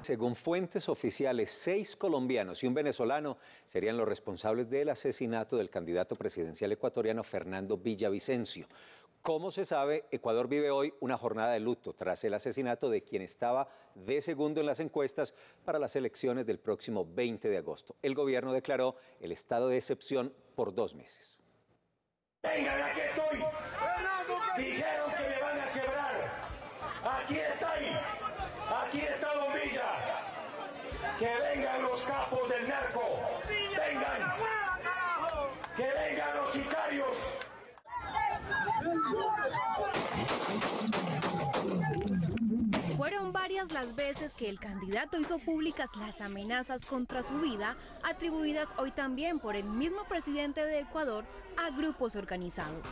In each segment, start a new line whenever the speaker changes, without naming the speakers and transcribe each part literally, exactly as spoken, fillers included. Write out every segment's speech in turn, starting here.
Según fuentes oficiales, seis colombianos y un venezolano serían los responsables del asesinato del candidato presidencial ecuatoriano Fernando Villavicencio. Como se sabe, Ecuador vive hoy una jornada de luto tras el asesinato de quien estaba de segundo en las encuestas para las elecciones del próximo veinte de agosto. El gobierno declaró el estado de excepción por dos meses.
Vengan, aquí estoy. Dijeron que me van a quebrar. Aquí estoy. Aquí está Don Villa. Que vengan los capos del narco. Vengan. Que vengan los sicarios.
Fueron varias las veces que el candidato hizo públicas las amenazas contra su vida, atribuidas hoy también por el mismo presidente de Ecuador a grupos organizados.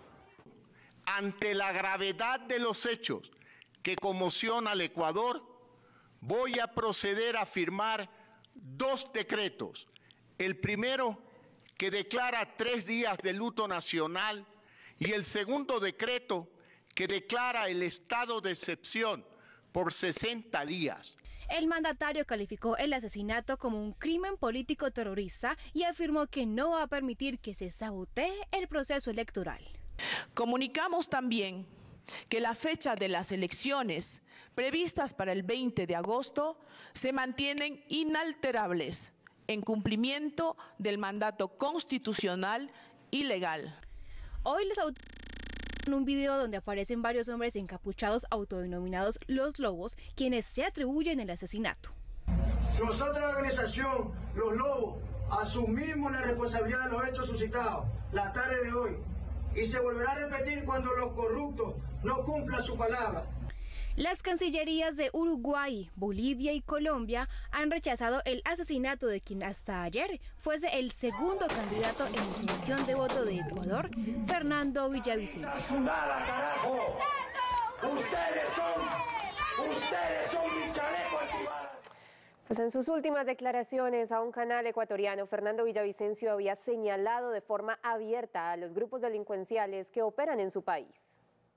Ante la gravedad de los hechos que conmocionan al Ecuador, voy a proceder a firmar dos decretos. El primero, que declara tres días de luto nacional, y el segundo decreto, que declara el estado de excepción por sesenta días.
El mandatario calificó el asesinato como un crimen político terrorista y afirmó que no va a permitir que se sabotee el proceso electoral.
Comunicamos también que la fecha de las elecciones previstas para el veinte de agosto se mantienen inalterables en cumplimiento del mandato constitucional y legal.
Hoy les autorizan un video donde aparecen varios hombres encapuchados autodenominados Los Lobos, quienes se atribuyen el asesinato.
Nosotros, la organización Los Lobos, asumimos la responsabilidad de los hechos suscitados la tarde de hoy y se volverá a repetir cuando los corruptos no cumplan su palabra.
Las cancillerías de Uruguay, Bolivia y Colombia han rechazado el asesinato de quien hasta ayer fuese el segundo candidato en intención de voto de Ecuador, Fernando Villavicencio.
¡Nada, carajo! ¡Ustedes son! ¡Ustedes son mi chaleco antibalas!
Pues en sus últimas declaraciones a un canal ecuatoriano, Fernando Villavicencio había señalado de forma abierta a los grupos delincuenciales que operan en su país.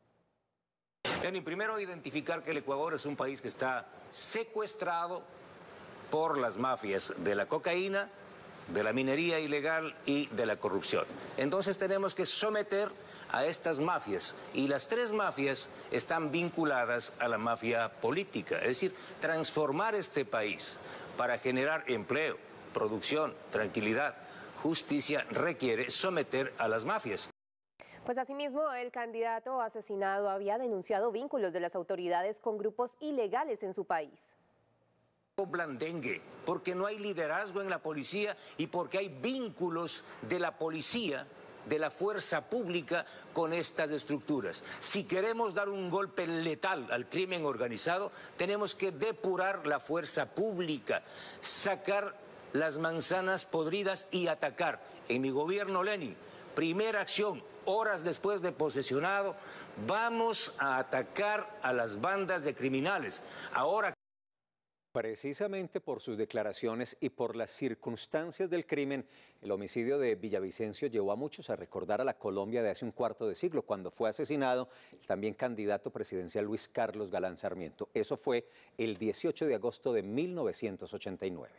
Lenin, primero identificar que el Ecuador es un país que está secuestrado por las mafias de la cocaína, de la minería ilegal y de la corrupción. Entonces tenemos que someter a estas mafias, y las tres mafias están vinculadas a la mafia política, es decir, transformar este país para generar empleo, producción, tranquilidad, justicia, requiere someter a las mafias.
Pues asimismo, el candidato asesinado había denunciado vínculos de las autoridades con grupos ilegales en su país.
Blandengue, porque no hay liderazgo en la policía y porque hay vínculos de la policía, de la fuerza pública con estas estructuras. Si queremos dar un golpe letal al crimen organizado, tenemos que depurar la fuerza pública, sacar las manzanas podridas y atacar. En mi gobierno, Lenin, primera acción, horas después de posesionado, vamos a atacar a las bandas de criminales. Ahora,
precisamente por sus declaraciones y por las circunstancias del crimen, el homicidio de Villavicencio llevó a muchos a recordar a la Colombia de hace un cuarto de siglo, cuando fue asesinado el también candidato presidencial Luis Carlos Galán Sarmiento. Eso fue el dieciocho de agosto de mil novecientos ochenta y nueve.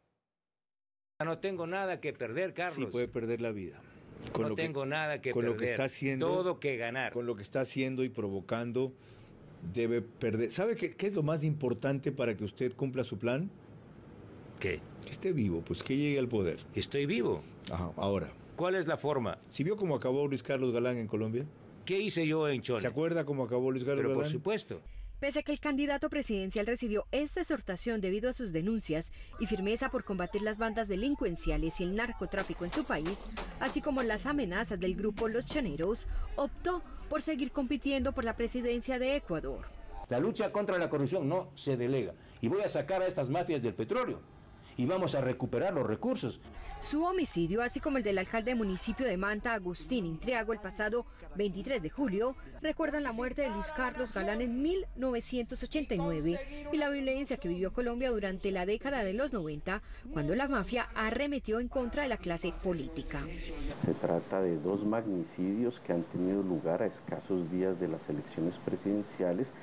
No tengo nada que perder, Carlos.
Sí, puede perder la vida. Con
no
lo
tengo
que,
nada que
con
perder,
lo que está haciendo,
todo que ganar.
Con lo que está haciendo y provocando, debe perder. ¿Sabe qué, qué es lo más importante para que usted cumpla su plan?
¿Qué?
Que esté vivo, pues que llegue al poder.
Estoy vivo.
Ajá, ahora.
¿Cuál es la forma?
¿Sí vio cómo acabó Luis Carlos Galán en Colombia?
¿Qué hice yo en Chole?
¿Se acuerda cómo acabó Luis Carlos
Pero
Galán?
por supuesto.
Pese a que el candidato presidencial recibió esta exhortación debido a sus denuncias y firmeza por combatir las bandas delincuenciales y el narcotráfico en su país, así como las amenazas del grupo Los Llaneros, optó por seguir compitiendo por la presidencia de Ecuador.
La lucha contra la corrupción no se delega, y voy a sacar a estas mafias del petróleo y vamos a recuperar los recursos.
Su homicidio, así como el del alcalde del municipio de Manta, Agustín Intriago, el pasado veintitrés de julio, recuerdan la muerte de Luis Carlos Galán en mil novecientos ochenta y nueve y la violencia que vivió Colombia durante la década de los noventa, cuando la mafia arremetió en contra de la clase política.
Se trata de dos magnicidios que han tenido lugar a escasos días de las elecciones presidenciales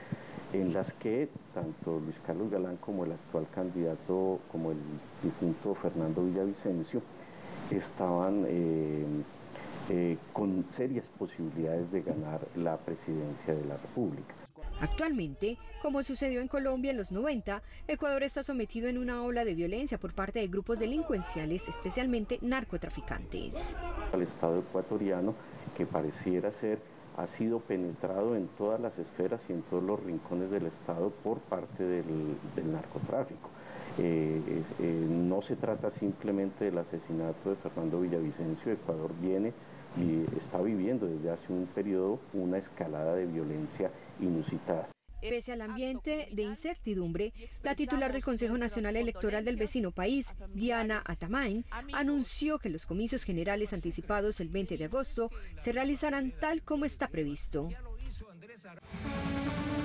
en las que tanto Luis Carlos Galán como el actual candidato, como el difunto Fernando Villavicencio, estaban eh, eh, con serias posibilidades de ganar la presidencia de la República.
Actualmente, como sucedió en Colombia en los noventa, Ecuador está sometido en una ola de violencia por parte de grupos delincuenciales, especialmente narcotraficantes.
El Estado ecuatoriano, que pareciera ser, ha sido penetrado en todas las esferas y en todos los rincones del Estado por parte del, del narcotráfico. Eh, eh, no se trata simplemente del asesinato de Fernando Villavicencio. Ecuador viene y está viviendo desde hace un periodo una escalada de violencia inusitada.
Pese al ambiente de incertidumbre, la titular del Consejo Nacional Electoral del vecino país, Diana Atamain, anunció que los comicios generales anticipados el veinte de agosto se realizarán tal como está previsto.